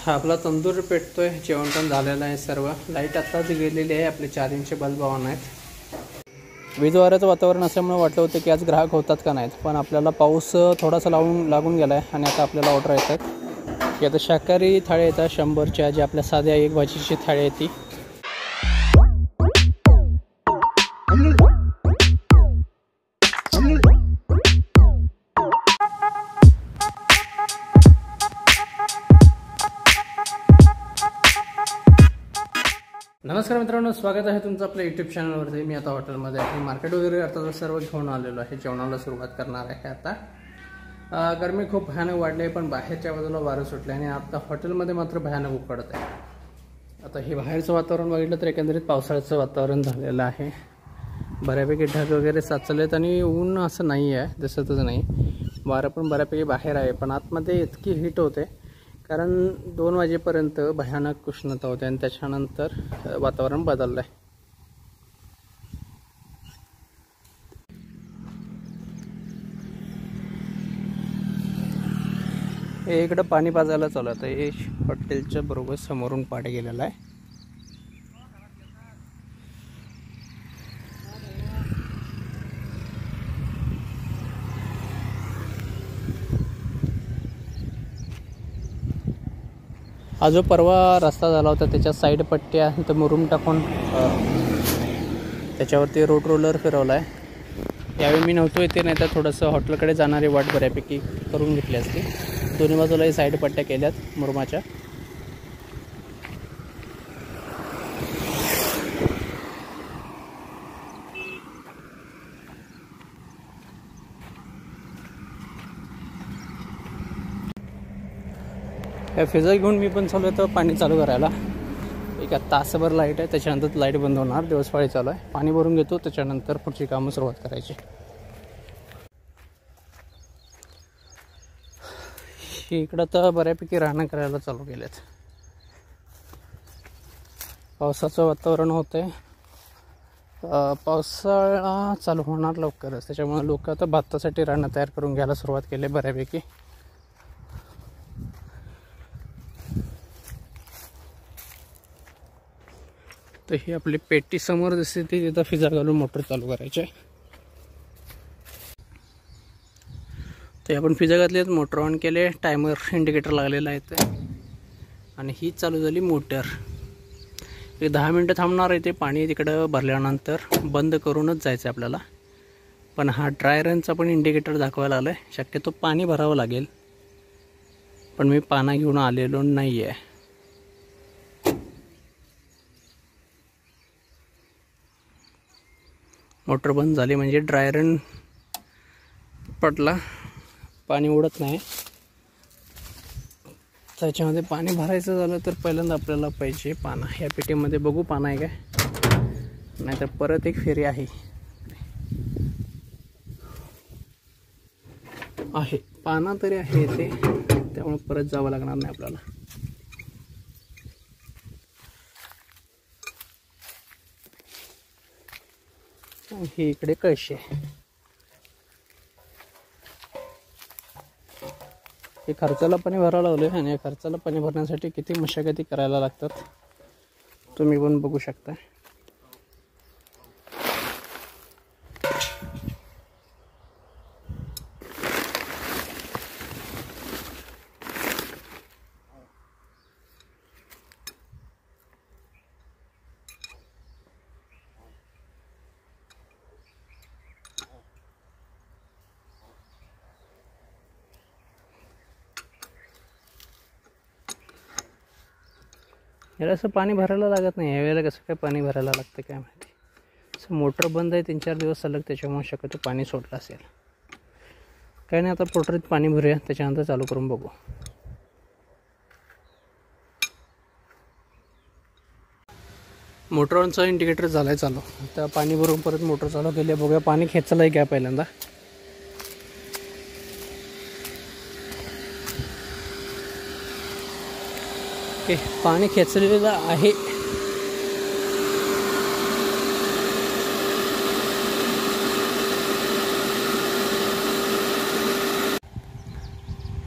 आपला तंदूर पेटतोय, जेवण पण झालेलं आहे सर्व. लाईट आत्ताच गेलेली आहे, आपले 4 इंच बल्ब ऑन आहेत. वीज वाऱ्याचं वातावरण असल्यामुळे वाटलं होतं की आज ग्राहक होतात का नाहीत, पण आपल्याला पाऊस थोडासा लागून गेला आहे आणि आता आपल्याला ऑर्डर येतात की आता शाकाहारी थाळी येतात 100च्या, जी आपल्या साध्या एक भाजीची थाळी आहे ती. नमस्कार मित्रांनो, स्वागत आहे तुमचं आपल्या यूट्यूब चॅनलवरती. मी आता हॉटेलमध्ये आहे. मार्केट वगैरे आता सर्व घेऊन आलेलो आहे. जेवणाला सुरुवात करणार आहे. आता गरमी खूप भयानक वाढली आहे, पण बाहेरच्या बाजूला वारं सुटले आणि आता हॉटेलमध्ये मात्र भयानक उकडत आहे. आता हे बाहेरचं वातावरण बघितलं तर एकंदरीत पावसाळ्याचं वातावरण झालेलं आहे. बऱ्यापैकी ढग वगैरे साचलेत आणि ऊन असं नाही आहे, दिसतच नाही. वारं पण बऱ्यापैकी बाहेर आहे, पण आतमध्ये इतकी हीट होते कारण 2 वाजेपर्यंत भयानक उष्णता होते आणि त्याच्यानंतर वातावरण बदललं आहे. हे इकडं पाणी पाजायला चालू आहे. हे हॉटेलच्या बरोबर समोरून पाणी गेलेलं आहे. हा जो परवा रस्ता झाला होता त्याच्या साईड पट्ट्या तर मुरुम टाकून त्याच्यावरती रोड रोलर फिरवला आहे. यावेळी मी नव्हतो इथे, नाही तर थोडंसं हॉटेलकडे जाणारी वाट बऱ्यापैकी करून घेतली असती. दोन्ही बाजूलाही साईड पट्ट्या केल्यात मुरुमाच्या. या फिजा घेऊन मी पण चालू आहे तर पाणी चालू करायला. एक तासभर लाईट आहे, त्याच्यानंतर लाईट बंद होणार. दिवसपाळी चालू आहे. पाणी भरून घेतो, त्याच्यानंतर पुढची कामं सुरुवात करायची. इकडं तर बऱ्यापैकी राहणं करायला चालू केलेत. पावसाचं वातावरण होतंय. पावसाळा चालू होणार लवकरच, त्याच्यामुळे लोक आता भातासाठी राहणं तयार करून घ्यायला सुरुवात केली बऱ्यापैकी. तर ही आपली पेटी समोर दिसते ती, तिथं फिजा घालून मोटर चालू करायचे. तर आपण फिजा घातलेत, मोटर ऑन केले, टायमर इंडिकेटर लागलेला आहे ते, आणि ही चालू झाली मोटर. एक 10 मिनटं थांबणार आहे ते. पाणी तिकडं भरल्यानंतर बंद करूनच जायचं आपल्याला. पण हा ड्राय रनचा पण इंडिकेटर दाखवायला आलं आहे. शक्यतो पाणी भरावं लागेल, पण मी पाणी घेऊन आलेलो नाही आहे. मोटर बंद झाली म्हणजे ड्राय रन पडला, पाणी उडत नाही. त्याच्यामध्ये पाणी भरायचं झालं तर पहिल्यांदा आपल्याला पाहिजे पाना. ह्या पेटीमध्ये बघू पाना आहे काय, नाहीतर परत एक फेरी आहे. पाना तरी आहे ते, त्यामुळे परत जावं लागणार नाही आपल्याला. हे इकडे कळशी आहे. हे खर्चाला पाणी भरायला लावले आणि या खर्चाला पाणी भरण्यासाठी किती मशागती करायला लागतात तुम्ही पण बघू शकता. याला असं पाणी भरायला लागत नाही. यावेळेला कसं काय पाणी भरायला लागतं काय माहिती. असं मोटर बंद आहे 3-4 दिवस सलग, त्याच्यामुळे शक्यतो पाणी सोडलं असेल. काय नाही, आता पोटरीत पाणी भरूया, त्याच्यानंतर चालू करून बघू. मोटरचा इंडिकेटर झालाय चालू. आता पाणी भरून परत मोटर चालू केली. बघूया पाणी खेचलंय का पहिल्यांदा. ओके, पाणी खेचलेलं आहे.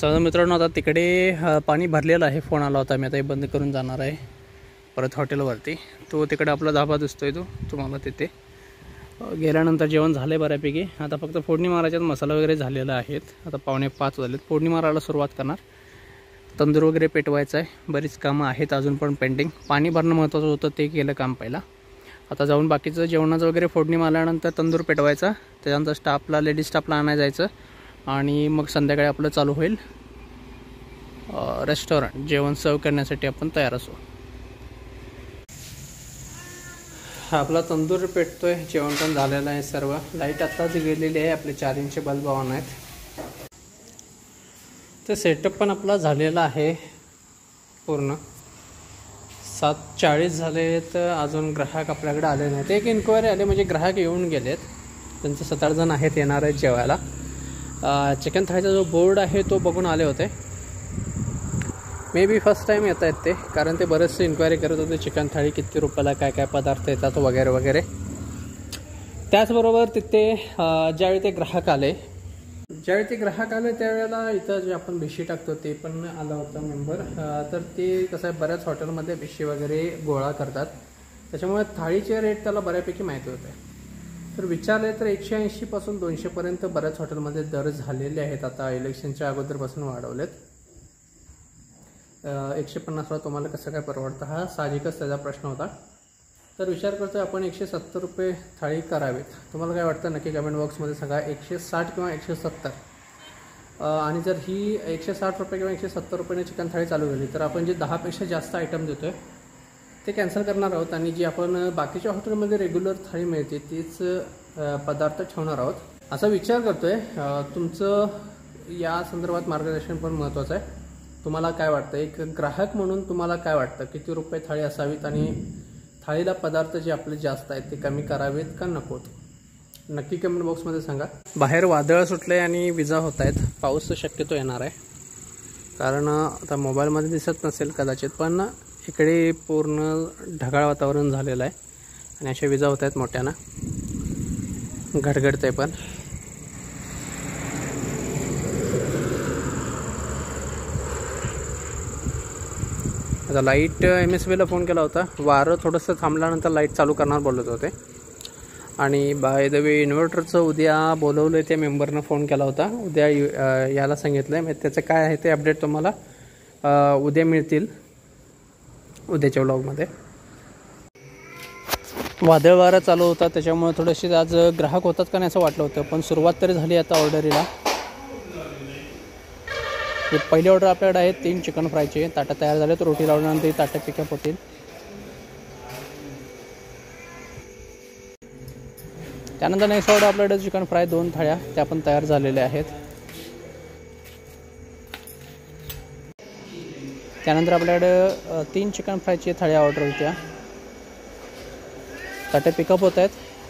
चला मित्रांनो, आता तिकडे पाणी भरलेलं आहे. फोन आला होता, मी आता हे बंद करून जाणार आहे परत हॉटेलवरती. तो तिकडे आपला धाबा दिसतोय, तो तुम्हाला तिथे गेल्यानंतर जेवण झालं आहे बऱ्यापैकी. आता फक्त फोडणी मारायच्यात, मसाला वगैरे झालेला आहेत. आता 4:45 झालेत, फोडणी मारायला सुरुवात करणार. तंदूर वगैरे पेटवायचं आहे, बरीच कामं आहेत अजून पण पेंडिंग. पाणी भरणं महत्त्वाचं होतं, ते केलं काम पहिला. आता जाऊन बाकीचं जेवणाचं वगैरे फोडणी मारल्यानंतर तंदूर पेटवायचा, त्याच्यानंतर स्टाफला, लेडीज स्टाफला आणायला जायचं आणि मग संध्याकाळी आपलं चालू होईल रेस्टॉरंट. जेवण सर्व करण्यासाठी आपण तयार असू. आपला तंदूर पेटतोय, जेवण पण झालेलं आहे सर्व. लाईट आत्ताच गेलेली आहे, आपले 4 इंच बल्ब ऑन आहेत. तर सेटअप पण आपला झालेला आहे पूर्ण. 7:40 झाले तर अजून ग्राहक आपल्याकडे आले नाहीत. एक इन्क्वायरी आले, म्हणजे ग्राहक येऊन गेलेत. त्यांचे 7-8 जण आहेत, येणार आहेत जेवायला. चिकन थाळीचा जो बोर्ड आहे तो बघून आले होते. मे बी फर्स्ट टाईम येत आहेत ते, कारण ते बरेचसे इन्क्वायरी करत होते चिकन थाळी किती रुपयाला, काय काय पदार्थ येतात वगैरे वगैरे. त्याचबरोबर तिथे ज्यावेळी ते ग्राहक आले त्यावेळेला इथं जे आपण भिशी टाकतो ते पण आला होता मेंबर. तर ते कसं आहे, बऱ्याच हॉटेलमध्ये भिशी वगैरे गोळा करतात, त्याच्यामुळे थाळीचे रेट त्याला बऱ्यापैकी माहिती होते. तर विचारले तर 180 पासून 200 पर्यंत बऱ्याच हॉटेलमध्ये दर झालेले आहेत. आता इलेक्शनच्या अगोदरपासून वाढवलेत. 150ला तुम्हाला कसं काय परवडतं, हा साहजिकच त्याचा प्रश्न होता. तर विचार करतोय आपण 170 रुपये थाळी करावेत. तुम्हाला काय वाटतं नक्की कमेंट बॉक्समध्ये सांगा. 160 किंवा 170. आणि जर ही 160 रुपये किंवा 170 रुपयाने चिकन थाळी चालू झाली तर आपण जे 10पेक्षा जास्त आयटम देतोय ते कॅन्सल करणार आहोत, आणि जी आपण बाकीच्या हॉटेलमध्ये रेग्युलर थाळी मिळते तीच पदार्थ ठेवणार आहोत असा विचार करतोय. तुमचं या संदर्भात मार्गदर्शन पण महत्त्वाचं आहे. तुम्हाला काय वाटतं, एक ग्राहक म्हणून तुम्हाला काय वाटतं, किती रुपये थाळी असावीत आणि थाळीला पदार्थ जे आपले जास्त आहेत ते कमी करावेत का नकोत, नक्की कमेंट बॉक्समध्ये सांगा. बाहेर वादळ सुटले आणि विजा होत आहेत. पाऊस शक्यतो येणार आहे, कारण आता मोबाईलमध्ये दिसत नसेल कदाचित, पण इकडे पूर्ण ढगाळ वातावरण झालेलं आहे आणि अशा विजा होत आहेत मोठ्यानं, घडघडते पण. आता लाईट MSBला फोन केला होता, वारं थोडंसं थांबल्यानंतर लाईट चालू करणार बोलत होते. आणि बाय द वे इन्व्हर्टरचं उद्या बोलवलं आहे, त्या मेंबरनं फोन केला होता, उद्या याला सांगितलं आहे. त्याचं काय आहे ते अपडेट तुम्हाला उद्या मिळतील उद्याच्या व्लॉगमध्ये. वादळ वारा चालू होता, त्याच्यामुळे थोडेसे आज ग्राहक होतात का नाही असं वाटलं होतं, पण सुरुवात तरी झाली आता ऑर्डरीला. पहिली ऑर्डर आपल्याकडे आहे 3 चिकन फ्रायचे. ताटं तयार झाले तर रोटी लावल्यानंतर ही ताटं पिकअप होतील. त्यानंतर नेक्स्ट ऑर्डर आपल्याकडे चिकन फ्राय 2 थाळ्या, त्या पण तयार झालेल्या आहेत. त्यानंतर आपल्याकडे 3 चिकन फ्रायची थाळ्या ऑर्डर होत्या, ताटे पिकअप होत आहेत.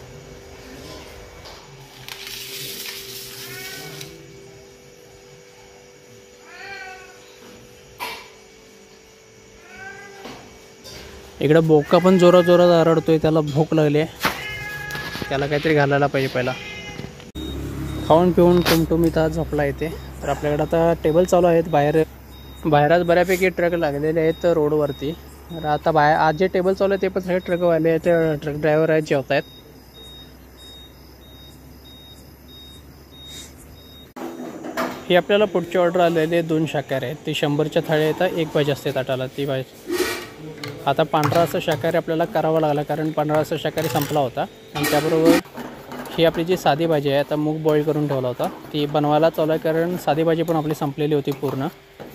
इकडं बोका पण जोरात आरडतोय, त्याला भूक लागली आहे, त्याला काहीतरी घालायला पाहिजे. पहिला खाऊन पिऊन टुमटुमीत झोपला येते. तर आपल्याकडे आता टेबल चालू आहेत. बाहेरच बऱ्यापैकी ट्रक लागलेले आहेत रोडवरती. तर आता आज जे टेबल चालू आहे ते पण सगळे ट्रकवाले आहेत, ते ट्रक ड्रायव्हर आहेत, जेवत आहेत. ही आपल्याला पुढची ऑर्डर आलेली आहे 2 शाकाहारी आहेत. ती 100च्या थाळी येतात, 1 भाजी असते ताटाला, ती भाजी. आता पांढरा असं शाकाहारी आपल्याला करावं लागला, कारण पांढरा असं शाकाहारी संपला होता. आणि त्याबरोबर ही आपली जी साधी भाजी आहे, आता मूग बॉईल करून ठेवला होता, ती बनवायला चालू आहे, कारण साधी भाजी पण आपली संपलेली होती पूर्ण.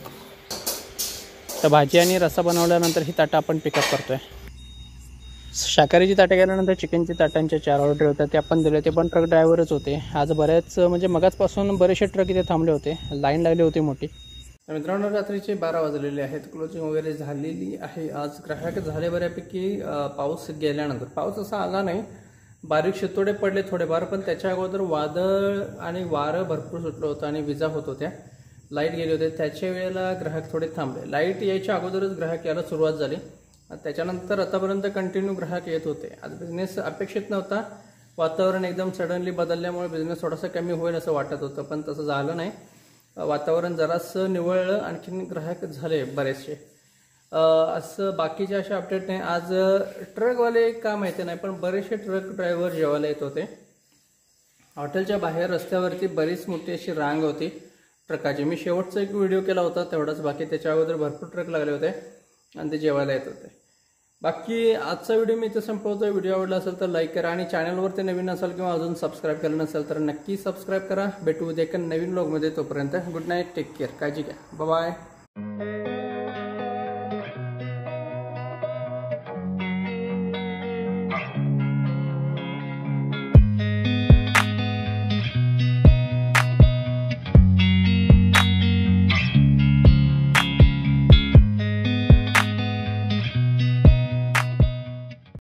तर भाजी आणि रस्सा बनवल्यानंतर ही ताटं आपण पिकअप करतो आहे. शाकाहारीची ताटं गेल्यानंतर चिकनची ताटांच्या 4 ऑर्डर होत्या, ते आपण दिले. ते पण ट्रक ड्रायव्हरच होते. आज बऱ्याच म्हणजे मगाचपासून बरेचसे ट्रक इथे थांबले होते, लाईन लागली होती मोठी. मित्रांनो, रात्रीचे 12 वाजलेले आहेत, क्लोजिंग वगैरे झालेली आहे. आज ग्राहक झाले बऱ्यापैकी. पाऊस गेल्यानंतर पाऊस असा आला नाही, बारीक शितोडे पडले थोडेफार, पण त्याच्या अगोदर वादळ आणि वारं भरपूर सुटलं होतं आणि विजा होत होत्या, लाईट गेले होते. त्याच्या वेळेला ग्राहक थोडे थांबले. लाईट यायच्या अगोदरच ग्राहक यायला सुरुवात झाली. त्याच्यानंतर आतापर्यंत कंटिन्यू ग्राहक येत होते. आज बिझनेस अपेक्षित नव्हता, वातावरण एकदम सडनली बदलल्यामुळे बिझनेस थोडासा कमी होईल असं वाटत होतं, पण तसं झालं नाही. वातावरण जरासं निवळलं, आणखीन ग्राहक झाले बरेचसे. असं बाकीचे असे अपडेट नाही. आज ट्रकवाले का माहिती नाही, पण बरेचसे ट्रक ड्रायव्हर जेवायला येत होते. हॉटेलच्या बाहेर रस्त्यावरती बरीच मोठी अशी रांग होती ट्रकाची. मी शेवटचा एक व्हिडिओ केला होता तेवढाच, बाकी त्याच्या अगोदर भरपूर ट्रक लागले होते आणि ते जेवायला येत होते. बाकी आजचा व्हिडिओ मी इथं संपवतो. व्हिडिओ आवडला असेल तर लाईक करा आणि चॅनलवरती नवीन असाल किंवा अजून सबस्क्राईब केलं नसेल तर नक्की सबस्क्राईब करा. भेटू उद्या एका नवीन व्लॉगमध्ये. तोपर्यंत गुड नाईट, टेक केअर, काळजी घ्या, बाय.